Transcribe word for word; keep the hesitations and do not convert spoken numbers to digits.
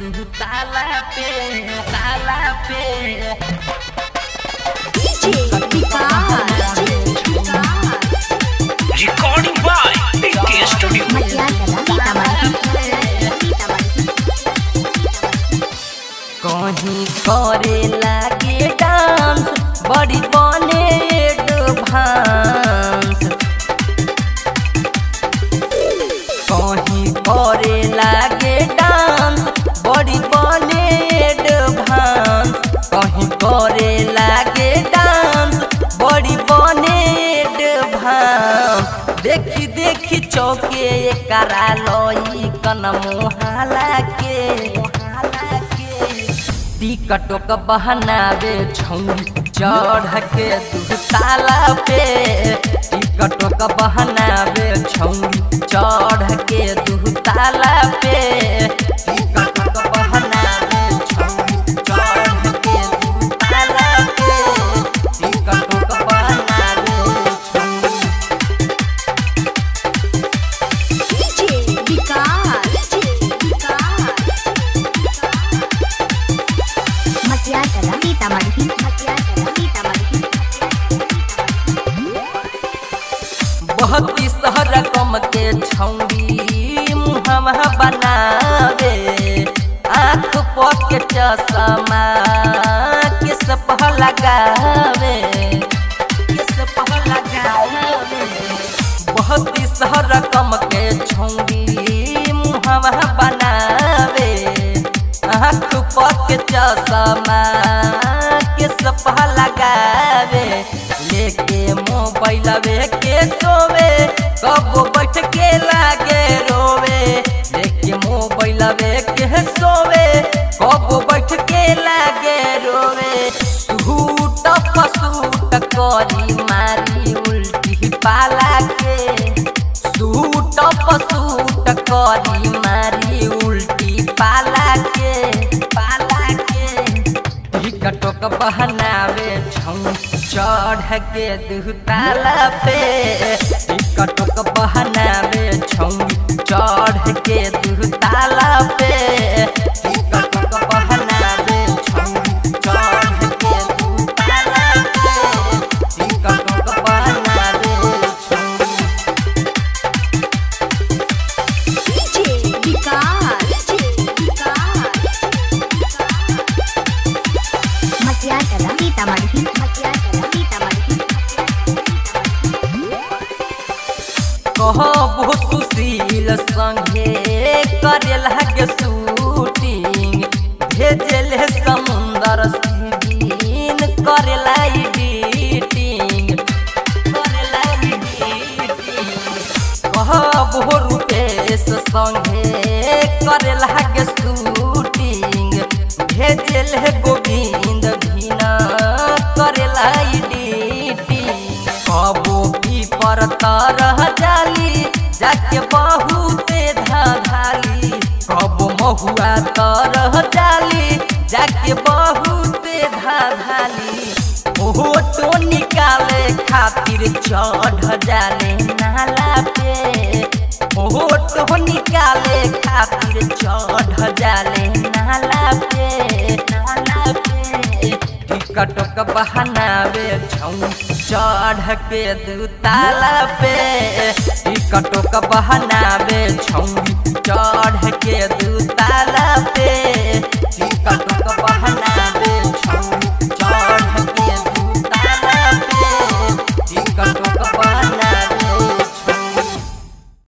दू ताला पे ताला पे रिकॉर्डिंग बाय पीके स्टूडियो। कहीं करे लागे डांस बड़ी बने एडवांस, कहीं करे लागे डांस बड़ी बने एडवांस, कहीं करे लागे डांस बड़ी बने एडवांस। देखी देखी चौके करा लोई कन मोहाला के टिकटों का बहनावे छौरी चढ़ के दू ताला पे, टिकटों का बहनावे छौरी चढ़ के दू ताला पे, टिकटों का बहनावे छौरी चढ़ के दू ताला पे, टिकटों का बहनावे बहुत शहर कम के छौरी मुहम्मा बनावे, आँख पके चश्मा किस पह लगावे, किस पह लगावे। बहुत शहर कम के छौरी मुहम्मा बनावे, आँख पके चश्मा किस पह लगावे, लेके मोबाइल के सोवे कब बैठ के लागे रोवे, लेके मोबाइल के सोवे कब बैठ के लागे रोवे। सूट पसूट करी मारी उल्टी पाला के, सूट पसूट करी मारी उल्टी पाला के पाला के। टिकटों का बहनावे छौरी चढ़ के दू ताला पे, टिकटों का बहनावे छौरी चढ़ के दू ताला पे, टिकटों का बहनावे छौरी चढ़ के दू ताला पे, टिकटों का बहनावे छौरी। कहबो सुशील संगे करे लागे शूटिंग, भेजले समुंदर सीन करे ला एडिटिंग, करे ला एडिटिंग। कहबो रूपेश संगे करे लागे शूटिंग, भेजले गोविंद भीना करे ला एडिटिंग। कबो भी पर तरह जाली जाके बहुते धाधाली, कबो महुआ तरह जाली जाके बहुते धाधाली। फोटो निकाले खातिर चढ़ जाले नाला पे, फोटो निकाले खातिर चढ़ जाले नाला पे नाला पे। टिकटों का बहनावे छौरी चढ़ के दू ताला पे, टिकटों का बहनावे छौरी चढ़ के दू ताला